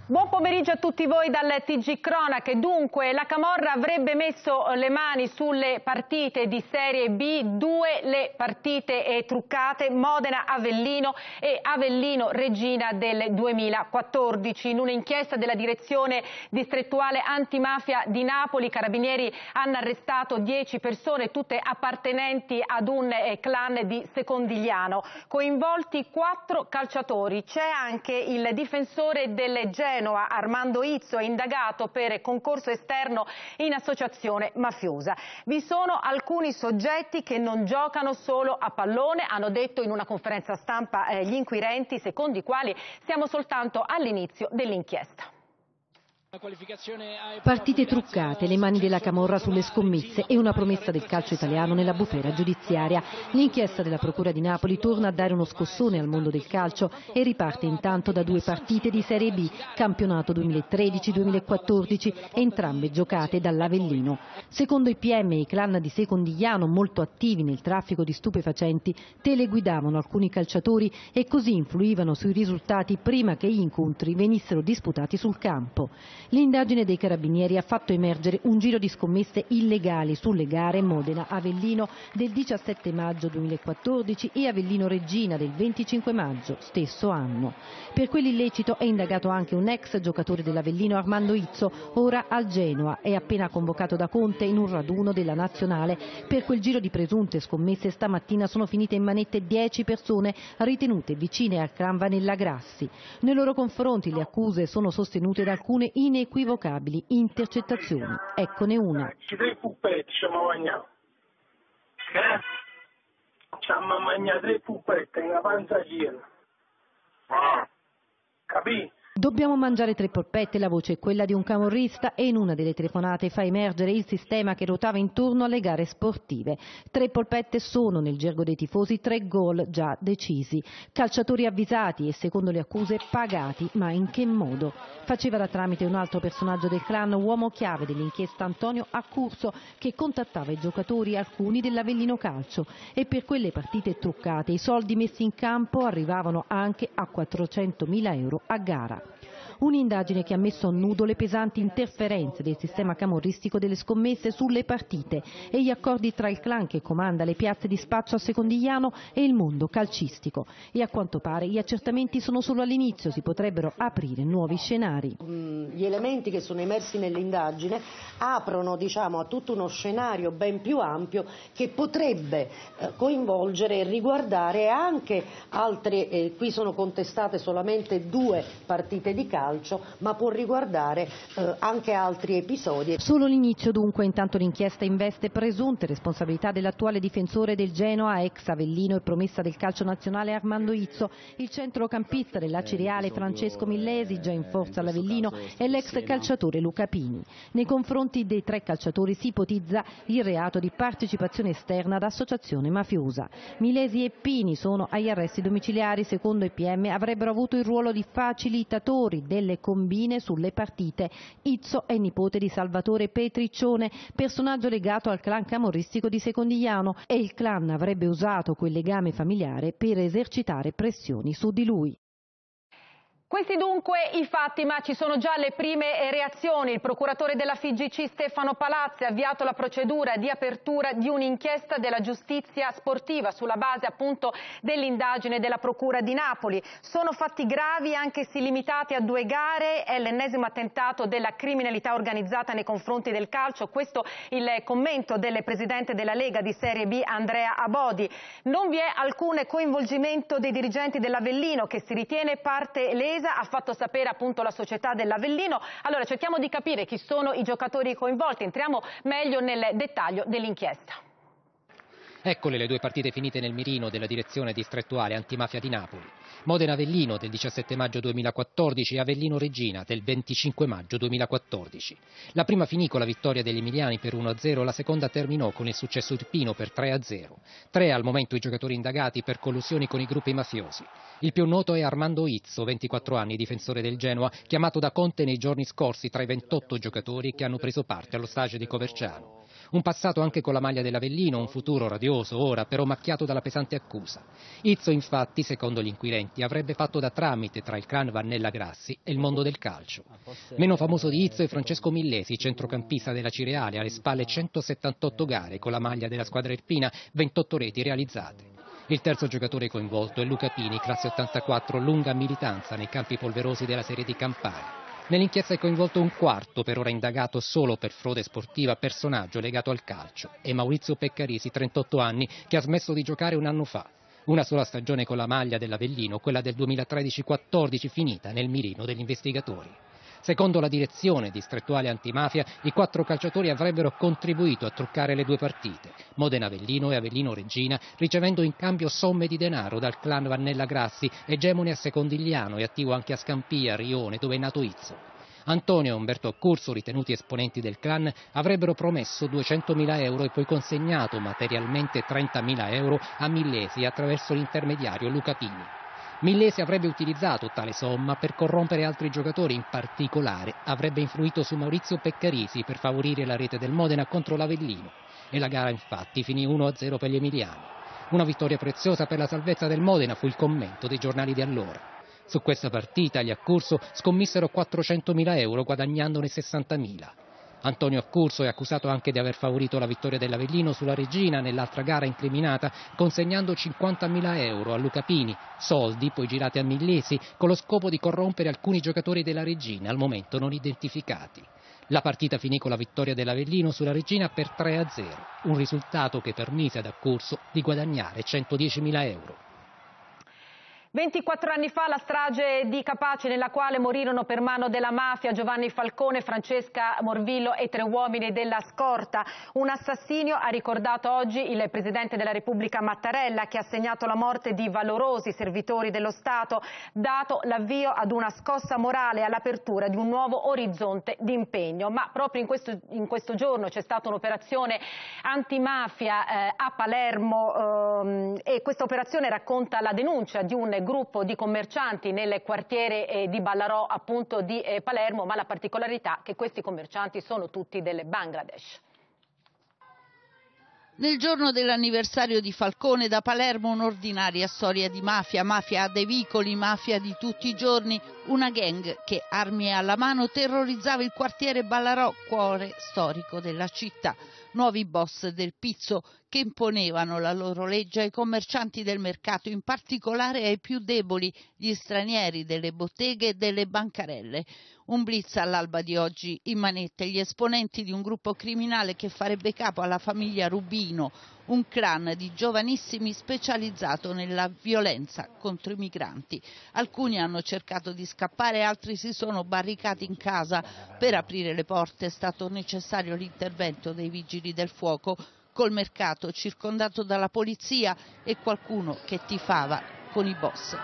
Buon pomeriggio a tutti voi dal TG Cronache. Dunque, la Camorra avrebbe messo le mani sulle partite di Serie B, le partite truccate, Modena-Avellino e Avellino-Regina del 2014. In un'inchiesta della direzione distrettuale antimafia di Napoli, i carabinieri hanno arrestato 10 persone, tutte appartenenti ad un clan di Secondigliano. Coinvolti 4 calciatori. C'è anche il difensore del Genoa, Armando Izzo, è indagato per concorso esterno in associazione mafiosa. Vi sono alcuni soggetti che non giocano solo a pallone, hanno detto in una conferenza stampa gli inquirenti, secondo i quali siamo soltanto all'inizio dell'inchiesta. Partite truccate, le mani della Camorra sulle scommesse e una promessa del calcio italiano nella bufera giudiziaria. L'inchiesta della Procura di Napoli torna a dare uno scossone al mondo del calcio e riparte intanto da 2 partite di Serie B, campionato 2013-2014, entrambe giocate dall'Avellino. Secondo i PM e i clan di Secondigliano, molto attivi nel traffico di stupefacenti, teleguidavano alcuni calciatori e così influivano sui risultati prima che gli incontri venissero disputati sul campo. L'indagine dei carabinieri ha fatto emergere un giro di scommesse illegali sulle gare Modena-Avellino del 17 maggio 2014 e Avellino-Regina del 25 maggio stesso anno. Per quell'illecito è indagato anche un ex giocatore dell'Avellino, Armando Izzo, ora al Genoa, è appena convocato da Conte in un raduno della Nazionale. Per quel giro di presunte scommesse stamattina sono finite in manette 10 persone ritenute vicine al clan Vanella Grassi. Nei loro confronti le accuse sono sostenute da alcune inequivocabili intercettazioni. Eccone una. Ci 3 puppetti ci abbiamo mangiato. Ci abbiamo mangiato 3 puppetti in la panza piena. Capì? Dobbiamo mangiare 3 polpette, la voce è quella di un camorrista e in una delle telefonate fa emergere il sistema che ruotava intorno alle gare sportive. 3 polpette sono, nel gergo dei tifosi, 3 gol già decisi. Calciatori avvisati e, secondo le accuse, pagati, ma in che modo? Faceva da tramite un altro personaggio del clan, uomo chiave dell'inchiesta Antonio Accurso, che contattava i giocatori, alcuni dell'Avellino Calcio, e per quelle partite truccate i soldi messi in campo arrivavano anche a 400.000 euro a gara. Un'indagine che ha messo a nudo le pesanti interferenze del sistema camorristico delle scommesse sulle partite e gli accordi tra il clan che comanda le piazze di spaccio a Secondigliano e il mondo calcistico. E a quanto pare gli accertamenti sono solo all'inizio, si potrebbero aprire nuovi scenari. Gli elementi che sono emersi nell'indagine aprono, a tutto uno scenario ben più ampio che potrebbe coinvolgere e riguardare anche altre, qui sono contestate solamente 2 partite di calcio, ma può riguardare anche altri episodi. Solo l'inizio dunque, intanto l'inchiesta investe presunte responsabilità dell'attuale difensore del Genoa, ex Avellino e promessa del calcio nazionale Armando Izzo, il centrocampista dell'Acireale Francesco Millesi, già in forza all'Avellino, e l'ex calciatore Luca Pini. Nei confronti dei 3 calciatori si ipotizza il reato di partecipazione esterna ad associazione mafiosa. Millesi e Pini sono agli arresti domiciliari, secondo i PM avrebbero avuto il ruolo di facilitatori delle combine sulle partite. Izzo è nipote di Salvatore Petriccione, personaggio legato al clan camorristico di Secondigliano, e il clan avrebbe usato quel legame familiare per esercitare pressioni su di lui. Questi dunque i fatti, ma ci sono già le prime reazioni. Il procuratore della FIGC Stefano Palazzi ha avviato la procedura di apertura di un'inchiesta della giustizia sportiva sulla base appunto dell'indagine della Procura di Napoli. Sono fatti gravi anche se limitati a 2 gare, è l'ennesimo attentato della criminalità organizzata nei confronti del calcio. Questo il commento del presidente della Lega di Serie B Andrea Abodi. Non vi è alcun coinvolgimento dei dirigenti dell'Avellino, che si ritiene parte lesa, ha fatto sapere appunto la società dell'Avellino. Allora cerchiamo di capire chi sono i giocatori coinvolti, entriamo meglio nel dettaglio dell'inchiesta. Eccole le 2 partite finite nel mirino della direzione distrettuale antimafia di Napoli. Modena-Avellino del 17 maggio 2014 e Avellino-Regina del 25 maggio 2014. La prima finì con la vittoria degli emiliani per 1-0, la seconda terminò con il successo irpino per 3-0. 3 al momento i giocatori indagati per collusioni con i gruppi mafiosi. Il più noto è Armando Izzo, 24 anni, difensore del Genoa, chiamato da Conte nei giorni scorsi tra i 28 giocatori che hanno preso parte allo stage di Coverciano. Un passato anche con la maglia dell'Avellino, un futuro radioso ora, però macchiato dalla pesante accusa. Izzo, infatti, secondo gli inquirenti, avrebbe fatto da tramite tra il clan Vannella Grassi e il mondo del calcio. Meno famoso di Izzo è Francesco Millesi, centrocampista della Cireale, alle spalle 178 gare con la maglia della squadra irpina, 28 reti realizzate. Il terzo giocatore coinvolto è Luca Pini, classe 84, lunga militanza nei campi polverosi della Serie di Campania. Nell'inchiesta è coinvolto un quarto, per ora indagato solo per frode sportiva, personaggio legato al calcio. È Maurizio Peccarisi, 38 anni, che ha smesso di giocare un anno fa. Una sola stagione con la maglia dell'Avellino, quella del 2013-14, finita nel mirino degli investigatori. Secondo la direzione distrettuale antimafia, i 4 calciatori avrebbero contribuito a truccare le 2 partite, Modena Avellino e Avellino Regina, ricevendo in cambio somme di denaro dal clan Vannella Grassi, egemone a Secondigliano e attivo anche a Scampia, Rione, dove è nato Izzo. Antonio e Umberto Accurso, ritenuti esponenti del clan, avrebbero promesso 200.000 euro e poi consegnato materialmente 30.000 euro a Millesi attraverso l'intermediario Luca Pini. Millesi avrebbe utilizzato tale somma per corrompere altri giocatori, in particolare avrebbe influito su Maurizio Peccarisi per favorire la rete del Modena contro l'Avellino. E la gara infatti finì 1-0 per gli emiliani. Una vittoria preziosa per la salvezza del Modena fu il commento dei giornali di allora. Su questa partita gli Accurso scommissero 400.000 euro guadagnandone 60.000. Antonio Accurso è accusato anche di aver favorito la vittoria dell'Avellino sulla Regina nell'altra gara incriminata, consegnando 50.000 euro a Luca Pini, soldi poi girati a Millesi con lo scopo di corrompere alcuni giocatori della Regina, al momento non identificati. La partita finì con la vittoria dell'Avellino sulla Regina per 3-0, un risultato che permise ad Accurso di guadagnare 110.000 euro. 24 anni fa la strage di Capaci, nella quale morirono per mano della mafia Giovanni Falcone, Francesca Morvillo e 3 uomini della scorta. Un assassinio, ha ricordato oggi il Presidente della Repubblica Mattarella, che ha segnato la morte di valorosi servitori dello Stato, dato l'avvio ad una scossa morale e all'apertura di un nuovo orizzonte di impegno. Ma proprio in questo giorno c'è stata un'operazione antimafia a Palermo e questa operazione racconta la denuncia di un gruppo di commercianti nel quartiere di Ballarò, appunto di Palermo, ma la particolarità è che questi commercianti sono tutti del Bangladesh. Nel giorno dell'anniversario di Falcone, da Palermo un'ordinaria storia di mafia a dei vicoli, mafia di tutti i giorni, una gang che, armi alla mano, terrorizzava il quartiere Ballarò, cuore storico della città. Nuovi boss del pizzo che imponevano la loro legge ai commercianti del mercato, in particolare ai più deboli, gli stranieri delle botteghe e delle bancarelle. Un blitz all'alba di oggi in manette gli esponenti di un gruppo criminale che farebbe capo alla famiglia Rubino, un clan di giovanissimi specializzato nella violenza contro i migranti. Alcuni hanno cercato di scappare, altri si sono barricati in casa. Per aprire le porte è stato necessario l'intervento dei vigili del fuoco, col mercato circondato dalla polizia e qualcuno che tifava con i boss.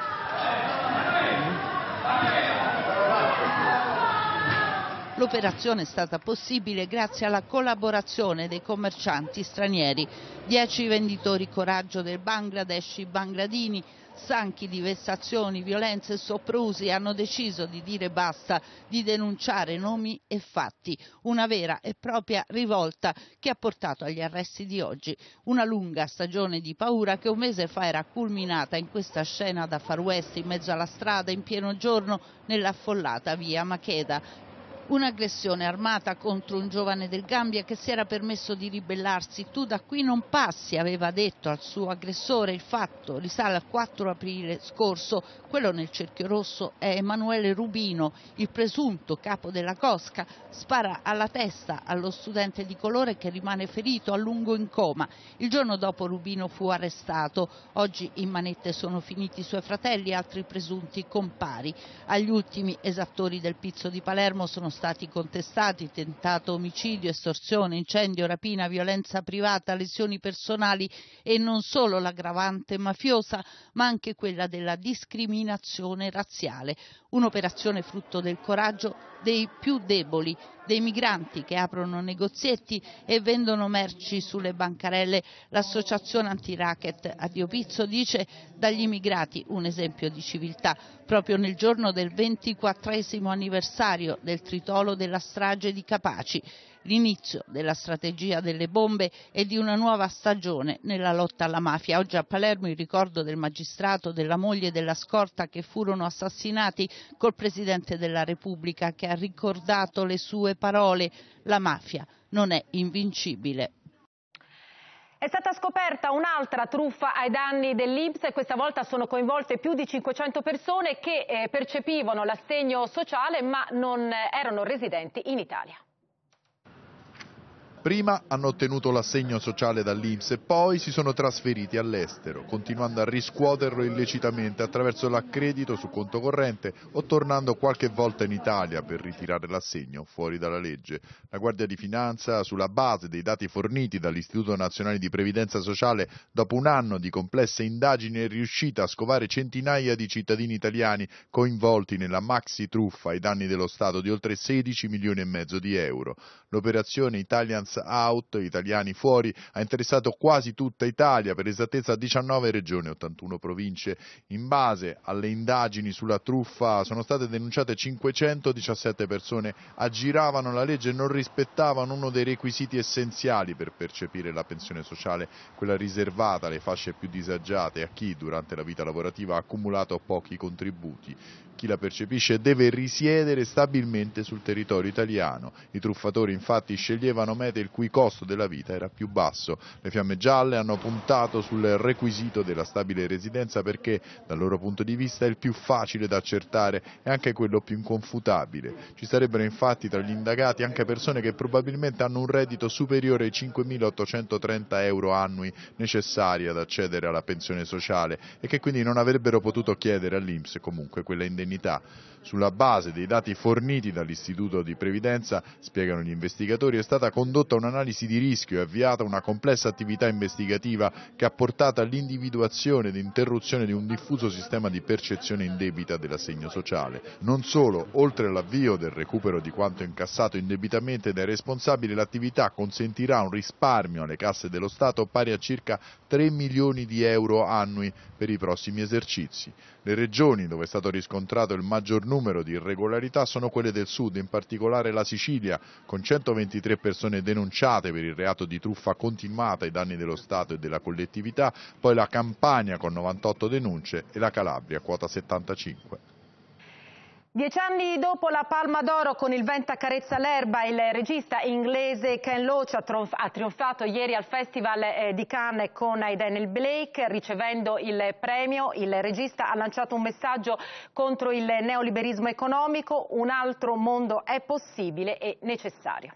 L'operazione è stata possibile grazie alla collaborazione dei commercianti stranieri. 10 venditori coraggio del Bangladesh, i bangladini, stanchi di vessazioni, violenze e soprusi, hanno deciso di dire basta, di denunciare nomi e fatti. Una vera e propria rivolta che ha portato agli arresti di oggi. Una lunga stagione di paura che un mese fa era culminata in questa scena da Far West, in mezzo alla strada, in pieno giorno, nell'affollata via Makeda. Un'aggressione armata contro un giovane del Gambia che si era permesso di ribellarsi. Tu da qui non passi, aveva detto al suo aggressore. Il fatto risale al 4 aprile scorso. Quello nel cerchio rosso è Emanuele Rubino, il presunto capo della cosca. Spara alla testa allo studente di colore che rimane ferito, a lungo in coma. Il giorno dopo Rubino fu arrestato. Oggi in manette sono finiti i suoi fratelli e altri presunti compari. Agli ultimi esattori del pizzo di Palermo sono stati contestati tentato omicidio, estorsione, incendio, rapina, violenza privata, lesioni personali e non solo l'aggravante mafiosa, ma anche quella della discriminazione razziale. Un'operazione frutto del coraggio dei più deboli, dei migranti che aprono negozietti e vendono merci sulle bancarelle. L'associazione anti-racket Addio Pizzo dice: dagli immigrati un esempio di civiltà. Proprio nel giorno del 24esimo anniversario del tritolo della strage di Capaci. l'inizio della strategia delle bombe e di una nuova stagione nella lotta alla mafia. Oggi a Palermo il ricordo del magistrato, della moglie e della scorta che furono assassinati, col Presidente della Repubblica che ha ricordato le sue parole: la mafia non è invincibile. È stata scoperta un'altra truffa ai danni dell'INPS e questa volta sono coinvolte più di 500 persone che percepivano l'assegno sociale ma non erano residenti in Italia. Prima hanno ottenuto l'assegno sociale dall'INPS e poi si sono trasferiti all'estero, continuando a riscuoterlo illecitamente attraverso l'accredito su conto corrente o tornando qualche volta in Italia per ritirare l'assegno fuori dalla legge. La Guardia di Finanza, sulla base dei dati forniti dall'Istituto Nazionale di Previdenza Sociale, dopo un anno di complesse indagini è riuscita a scovare centinaia di cittadini italiani coinvolti nella maxi truffa ai danni dello Stato di oltre 16 milioni e mezzo di euro. L'operazione Italians Out, italiani fuori, ha interessato quasi tutta Italia, per esattezza 19 regioni e 81 province. In base alle indagini sulla truffa sono state denunciate 517 persone, aggiravano la legge e non rispettavano uno dei requisiti essenziali per percepire la pensione sociale, quella riservata alle fasce più disagiate e a chi durante la vita lavorativa ha accumulato pochi contributi. Chi la percepisce deve risiedere stabilmente sul territorio italiano. I truffatori infatti sceglievano mete il cui costo della vita era più basso. Le Fiamme Gialle hanno puntato sul requisito della stabile residenza perché dal loro punto di vista è il più facile da accertare e anche quello più inconfutabile. Ci sarebbero infatti tra gli indagati anche persone che probabilmente hanno un reddito superiore ai 5.830 euro annui necessari ad accedere alla pensione sociale e che quindi non avrebbero potuto chiedere all'INPS comunque quella indennità. Sulla base dei dati forniti dall'Istituto di Previdenza, spiegano gli investigatori, è stata condotta un'analisi di rischio e avviata una complessa attività investigativa che ha portato all'individuazione ed interruzione di un diffuso sistema di percezione indebita dell'assegno sociale. Non solo, oltre all'avvio del recupero di quanto incassato indebitamente dai responsabili, l'attività consentirà un risparmio alle casse dello Stato pari a circa 3 milioni di euro annui per i prossimi esercizi. Le regioni dove è stato riscontrato il maggior numero di irregolarità sono quelle del sud, in particolare la Sicilia, con 123 persone denunciate per il reato di truffa continuata ai danni dello Stato e della collettività, poi la Campania con 98 denunce e la Calabria, quota 75. 10 anni dopo la Palma d'Oro con Il vento accarezza l'erba, il regista inglese Ken Loach ha trionfato ieri al Festival di Cannes con Daniel Blake. Ricevendo il premio, il regista ha lanciato un messaggio contro il neoliberismo economico: un altro mondo è possibile e necessario.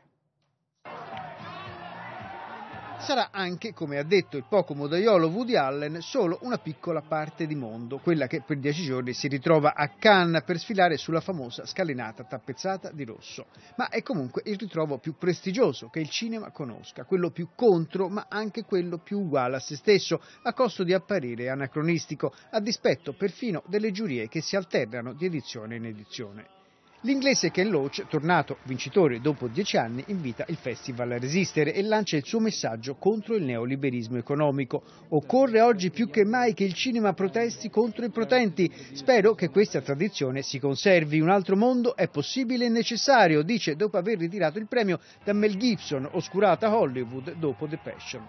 Sarà anche, come ha detto il poco modaiolo Woody Allen, solo una piccola parte di mondo, quella che per 10 giorni si ritrova a Cannes per sfilare sulla famosa scalinata tappezzata di rosso. Ma è comunque il ritrovo più prestigioso che il cinema conosca, quello più contro ma anche quello più uguale a se stesso, a costo di apparire anacronistico, a dispetto perfino delle giurie che si alternano di edizione in edizione. L'inglese Ken Loach, tornato vincitore dopo 10 anni, invita il festival a resistere e lancia il suo messaggio contro il neoliberismo economico. Occorre oggi più che mai che il cinema protesti contro i potenti. Spero che questa tradizione si conservi. Un altro mondo è possibile e necessario, dice dopo aver ritirato il premio da Mel Gibson, oscurata a Hollywood dopo The Passion.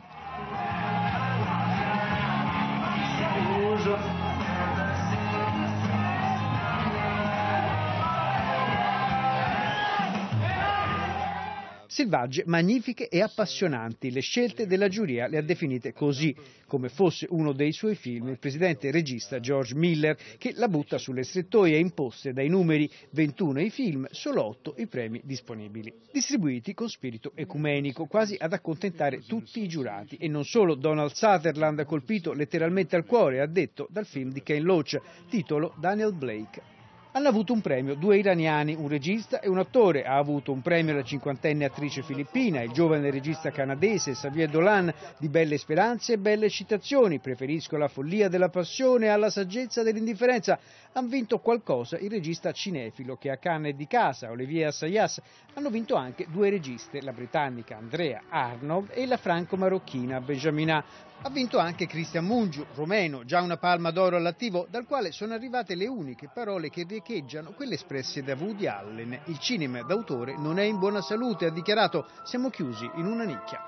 Selvagge, magnifiche e appassionanti, le scelte della giuria le ha definite così, come fosse uno dei suoi film il presidente e regista George Miller, che la butta sulle strettoie imposte dai numeri: 21 i film, solo 8 i premi disponibili. Distribuiti con spirito ecumenico, quasi ad accontentare tutti i giurati, e non solo. Donald Sutherland ha colpito letteralmente al cuore, ha detto, dal film di Ken Loach, titolo Daniel Blake. Hanno avuto un premio 2 iraniani, un regista e un attore. Ha avuto un premio la 50enne attrice filippina, il giovane regista canadese Xavier Dolan, di Belle speranze e belle citazioni. Preferisco la follia della passione alla saggezza dell'indifferenza. Han vinto qualcosa il regista cinefilo che a Cannes è di casa, Olivier Assayas. Hanno vinto anche 2 registe, la britannica Andrea Arnold e la franco-marocchina Benjamina. Ha vinto anche Cristian Mungiu, romeno, già una palma d'oro all'attivo, dal quale sono arrivate le uniche parole che riecheggiano quelle espresse da Woody Allen. Il cinema d'autore non è in buona salute, ha dichiarato, siamo chiusi in una nicchia.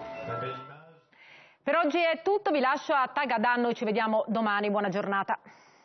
Per oggi è tutto, vi lascio a Tagadan, noi ci vediamo domani, buona giornata.